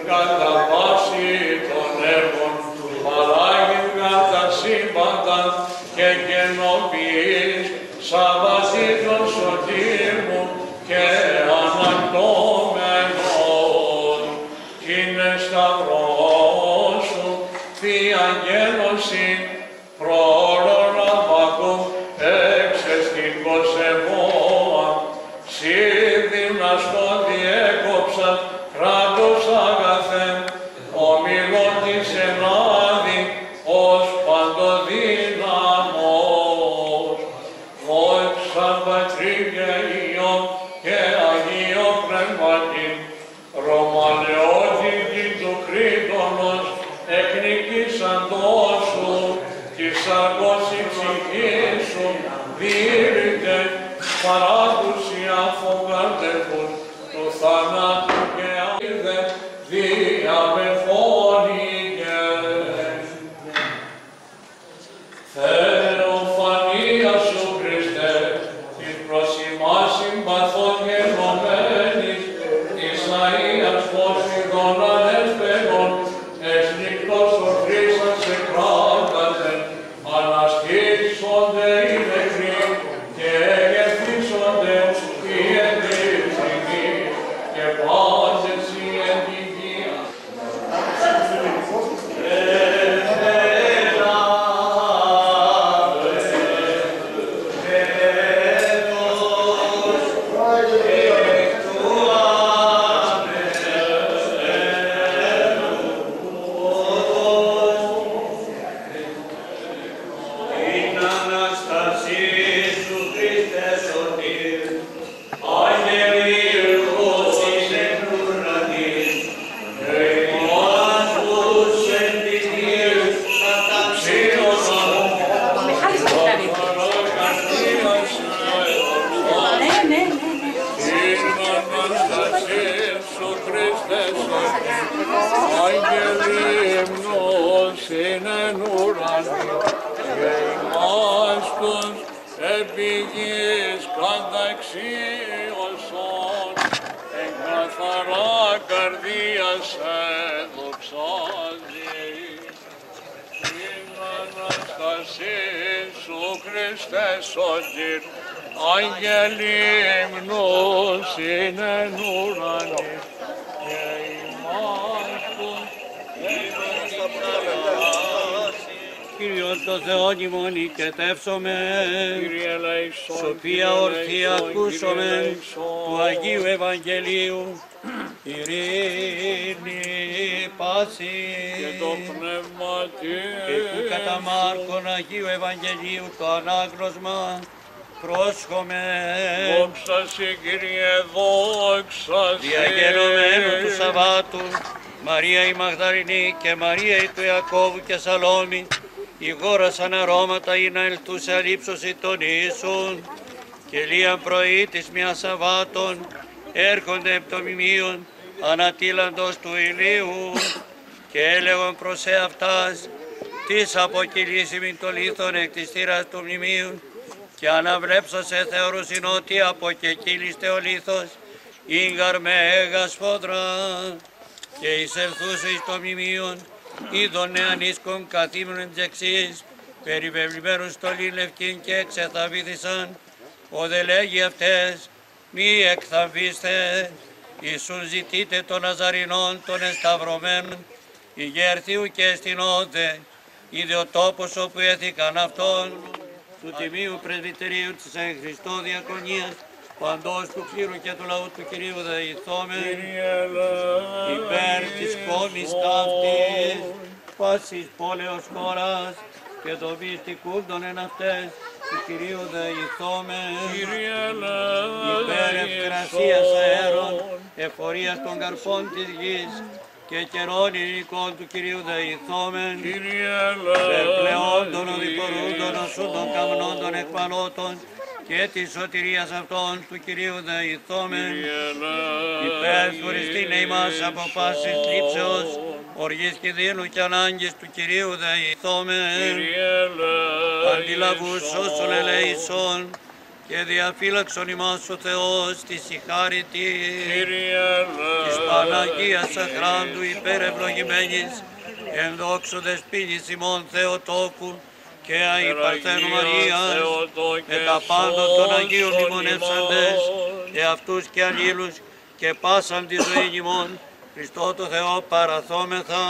κατά πάση των έργων παράγειν κατά σύμπαντα και καινοποιείς Σαββατήτων σωτήρμου και ανακτώμενων. Είναι σταυρός σου, Θεία Αγγέλωση, πρόρων Αβακού, εξεστικός εγώ, σύνδυνα στο διέκοψα, κράτος αγαθέν, ομιλών της ενάδη, ως παντοδύναμος. Δόξα Πατρί και Υιό και Αγίο Πνεύματι, Ρωμαλαιότη του Κρήτονος, εκνικήσαντός σου, της αργός η ψυχή σου, δίρυτε, παράδουση αφογαρτεύουν, του θανάτου και αίδε, διαμεφώνηκε. Θεοφανία σου, Χριστέ, της προς ημάς συμπαθών και ενωμένης, Ισαΐας φως ειδών ανέσπεγων, εσνικτός ο Χρήστας σε κράταζε, αναστήσονται οι νεκροί και εγκεφίσονται οι εντύπτικοι και πάντες οι εντυγεία. Επιγείς καταξίωσον, εν καθαρά καρδία σε δοξάζει. Την Αναστασή σου Χριστέ σωτήρ, άγγελοι υμνούς είναι εν ουρανή, και ημάς τους Κύριον το Θεόν ημών οικετεύσομεν, σοφία ορθή ακούσομεν, του Αγίου Ευαγγελίου, ειρήνη, πάση, και το πνεύμα και του κατά Μάρκον Αγίου Ευαγγελίου το ανάγνωσμα, πρόσχομεν. Δόξα σε Κύριε, δόξα σε. Διαγενωμένου του Σαββάτου, Μαρία η Μαγδαληνή και Μαρία η του Ιακώβου και Σαλόμη, ηγόρασαν αρώματα ή να ελθούσε αλήψωση των Ιησούν, και λίαν πρωί της μιας Σαββάτων έρχονται επ' το μνημείον ανατίλαντος του ηλίου, και έλεγον προς αυτάς, τις αποκυλήσιμην το λίθον εκ της θύρας του μνημείου, και αναβλέψασε θεωρούσιν ότι αποκεκύλιστε ο λίθος, ήγαρ μέγα σφόδρα, και εισελθούσε εις το μνημείον, είδον νεανίσκον καθήμενον δεξής, περιβεβλημένους στολήν λευκήν και εξεθαβήθησαν, ο δε λέγει αυτές, μη εκθαβήστε, Ιησούν ζητείτε των Ναζαρινών των εσταυρωμένων, ηγέρθιου και εστινόδε, είδε ο τόπος όπου έθηκαν αυτόν, του Τιμίου Πρεσβυτερίου της εν Χριστώ Διακονίας, παντός του κλήρου και του λαού του Κυρίου δεηθόμεν, υπέρ της κόμης ταύτης, πάσης πόλεως χώρας, και το βυστικούντον εν αυτές, του Κυρίου δεηθόμεν, υπέρ ευκρασίας αέρων, εφορίας των καρπών της γης, και καιρών υλικών του Κυρίου δεηθόμεν, περπλεών των οδηπορούντων οσούντων καμνών των εκπαλώτων, και της σωτηρίας αυτών του Κυρίου δεηθόμεν, υπέρ χωριστήν ημάς από πάσης λήψεως, οργής κινδύνου και ανάγκης του Κυρίου δεηθόμεν, αντιλαβούς όσων ελεησών, και διαφύλαξον ημάς ο Θεός της συγχάρητης της Παναγίας Αχράντου υπερευλογημένης εν δόξου δεσποίνης ημών Θεοτόκου και αι Παρθένου Μαρίας με τα πάντων των Αγίων ημών ευσαντές εαυτούς και αλλήλους και πάσαν τη ζωή ημών Χριστό το Θεό παραθόμεθα.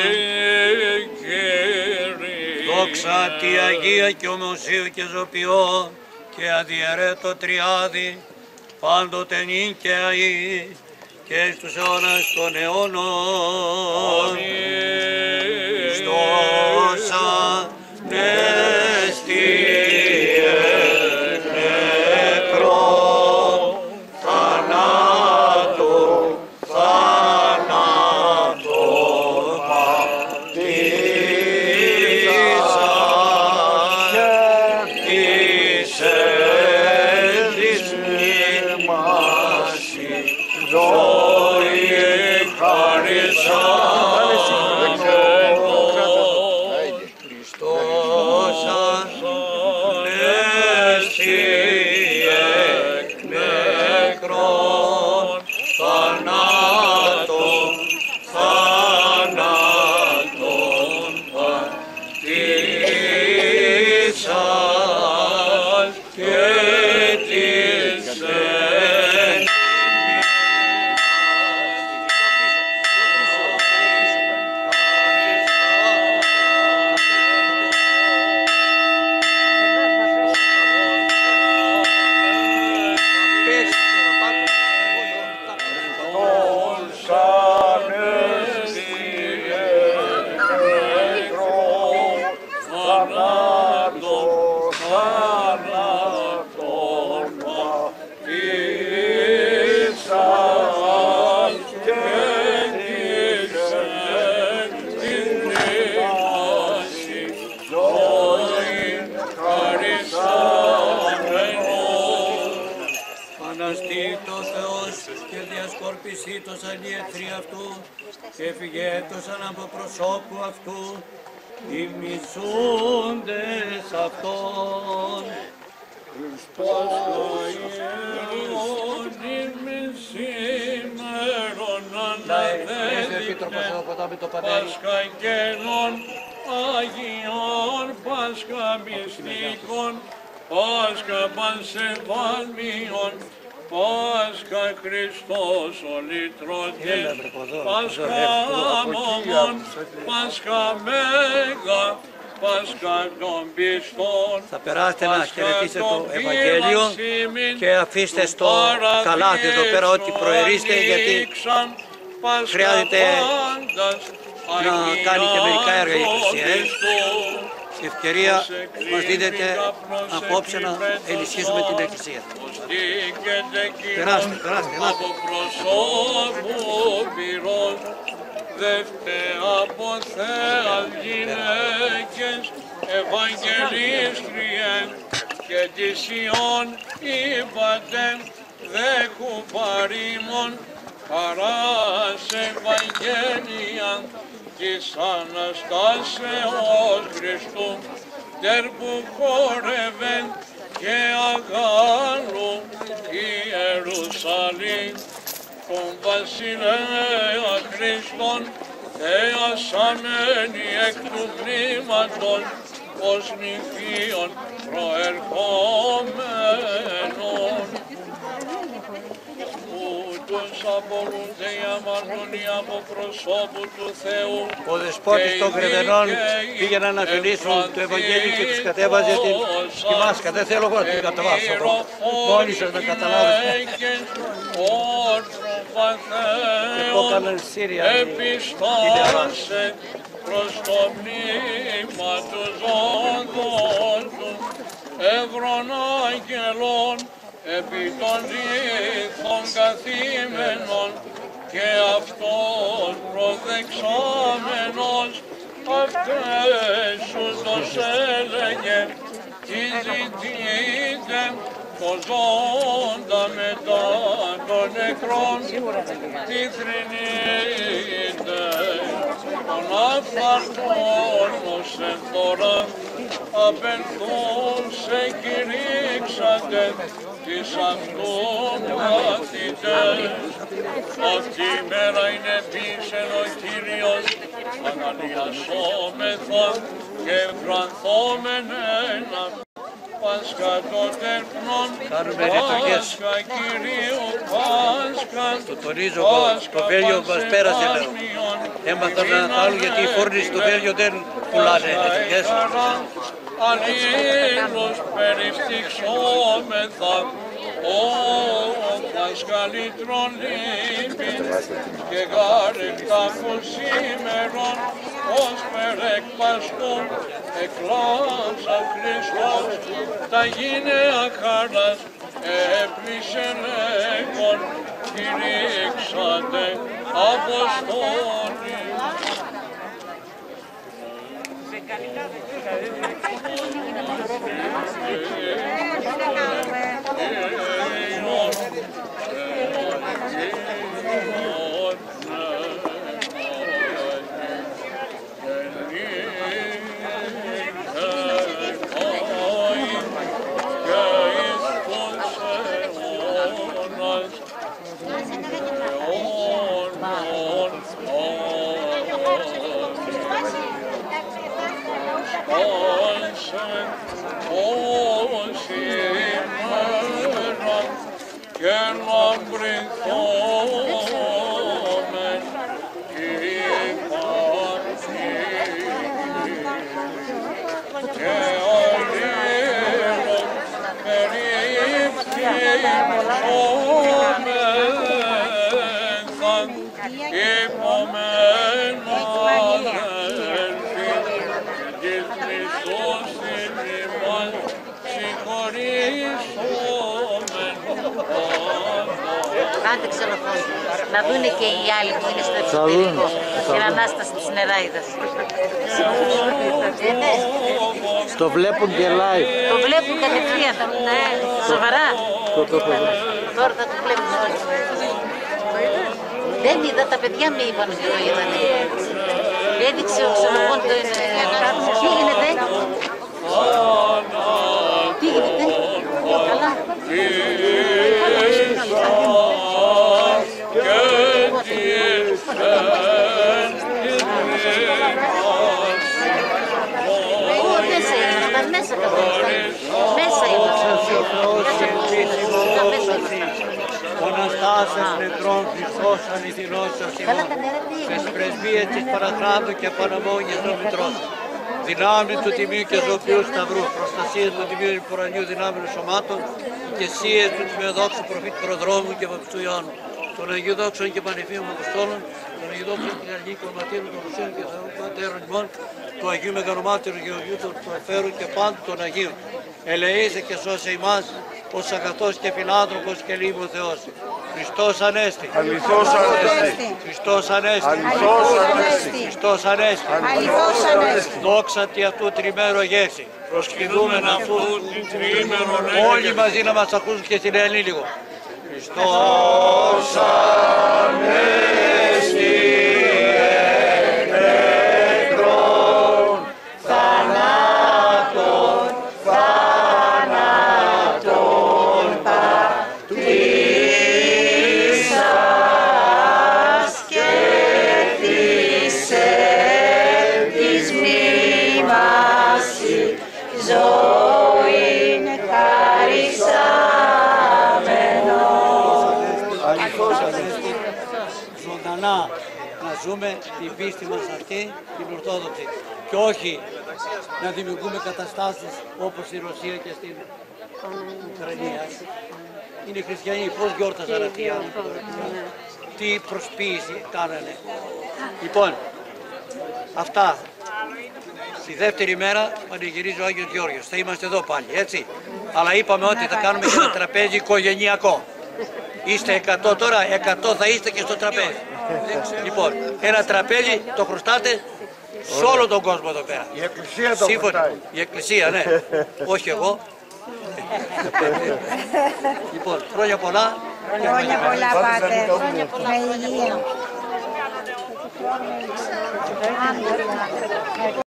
Δόξα τη Αγία και ομοσίου και ζωπιό και αδιαιρέτω τριάδι πάντοτε νυν και αΐ και εις τους αιώνας των αιώνων. Χριστός ανέστη εκ νεκρών θανάτου διασκορπισήτως αλλιεύθροι αυτού και φυγέτωσαν από προσώπου αυτού οι μισούντες αυτόν. Χριστός Αγίον ημιν σήμερον αναδέδειτε Πάσχα γένων Αγίων Πάσχα μυστικών Πάσχα πανσεβάλμιων Πάσχα Χριστός ο λυτρωτής, Πάσχα αμόμων, Πάσχα μέγα, Πάσχα των πιστών. Θα περάσετε να χαιρετήσετε το Ευαγγέλιο και αφήστε στο καλάθι εδώ πέρα ό,τι προαιρείστε, γιατί χρειάζεται να κάνει και μερικά έργα η Εκκλησία. Η ευκαιρία μας δίνεται απόψε να ενισχύσουμε την Εκκλησία. Περάστε. Από προσώπου πυρός, από θέας γυναίκες, Ευαγγελίστριεν και της Ιών είπατε, δέχου παρήμων, χαράς Ευαγγέλια της Αναστάσεως Χριστού, τερπου χόρευεν και αγάλου Ιερουσαλήμ, τον βασιλέα Χριστόν θεασαμένη εκ του πνεύματος ως νηφίων προερχόμενων. Ούτως απολούνται οι αμαρτωλοί από προσώπου του Θεού. Ο δεσπότης των Κρεβενών πήγαιναν να φιλήσουν το Ευαγγέλιο και τους κατέβαζε τη μάσκα. Δεν θέλω εγώ να την κατεβάσω εδώ. Μόνοι σας να καταλάβετε. Εγώ έκαναν Σύρια επιστάσε προς το πνεύμα του ζώντος του εύρων αγγελών επί των δίχων καθήμενων και αυτός προδεξάμενος αυτές ούτως έλεγε τι ζητείτε το ζώντα μετά των νεκρών τι θρηνείτε των αφαρτών ως τώρα απενθούν σε κηρύξατε τις αυτομαθητές. Αυτή η μέρα είναι πίσεν ο Κύριος, αναλιασόμεθα και ευκρανθόμεν ένα. Πάσχα των τέρνων, Πάσχα Κυρίου, Πάσχα, το τονίζω εγώ, το Βέλγιο μας πέρασε λέω. Έμαθα να άλλο γιατί οι φόρνοι στο Βέλγιο δεν πουλάνε εταιρικές. Αλλήλους περιστυξόμεθα, ο Πασχαλίτρον λύπη και γάρεκτα πως σήμερον ως περεκ Πασχού εκλάψα Χριστός τα γίνεα χάρας έπλησε λέγον κηρύξατε Αποστόλοι. Και λαμπρηθόμεν υπάρχει και αλλήλων περιφθήμομεθα υπομεν αδελφοί της Χριστός την ημάς συγχωρήσομεν. Άντε ξενοφόνοι, να δούνε και οι άλλοι που είναι στο εξωτερικό την Ανάσταση της Νεράιδας. Το βλέπουν και live. Το βλέπουν κατευθείαν, σοβαρά. Τώρα θα το βλέπουν όλοι. Δεν είδα, τα παιδιά με είπαν ότι το είδανε. Έδειξε ο ξενοφόνοι το είδανε. Τι γίνεται? Τι γίνεται? Καλά. Ο Αναστάσεως νεκρών Χριστός αληθινός ως ημών, στις πρεσβείες της Παραχράντου και Παναμόνιας των Μητρών, δυνάμει του Τιμίου και Ζωοποιού Σταυρού, προστασίες του Τιμίου Υπορανιού δυνάμεων σωμάτων, ηγεσίες του Τιμιοδόξου Προφήτη Προδρόμου και Βαπτιστού Ιωάννου, των Αγίου Δόξων και Πανεφίων Αποστόλων, των Αγίου Δόξων και Αγίου Κομματήρων των Ρωσίων και Θεού Πατέρων ημών, του Αγίου Μεγαλομάτηρου Γεωργίου του Εφέρου και πάντου των Αγίων. Ελεήσε και σώσε ημάς, ως αγαθός και φιλάνθρωπος και λίμων Θεός. Χριστός Ανέστη. Αληθώς Ανέστη. Χριστός Ανέστη. Αληθώς Ανέστη. Χριστός Ανέστη. Αληθώς Ανέστη. Δόξα τη αυτού τριμέρο γεύση. Προσκυνούμεν αυτού την τρίμερον Όλοι μαζί να μας ακούσουν και στην Ελληνή λίγο. Χριστός Ανέστη. Ζωντανά να ζούμε την πίστη μας αυτή, την Ορθόδοξη, και όχι να δημιουργούμε καταστάσεις όπως η Ρωσία και στην Ουκρανία. Είναι χριστιανοί, πώς γιόρταζαν αυτοί οι άνθρωποι, τι προσποίηση κάνανε. Λοιπόν, αυτά. Τη δεύτερη μέρα πανηγυρίζει ο Άγιος Γεώργιος. Θα είμαστε εδώ πάλι, έτσι. Αλλά είπαμε ότι θα κάνουμε και ένα τραπέζι οικογενειακό. Είστε 100 τώρα, 100 θα είστε και στο τραπέζι. Λοιπόν, ένα τραπέζι το χρωστάτε σε όλο τον κόσμο εδώ πέρα. Η Εκκλησία το χρωστάει. Η Εκκλησία, ναι. Όχι εγώ. Λοιπόν, χρόνια πολλά. Χρόνια πολλά, Πάτερ. Με υγεία.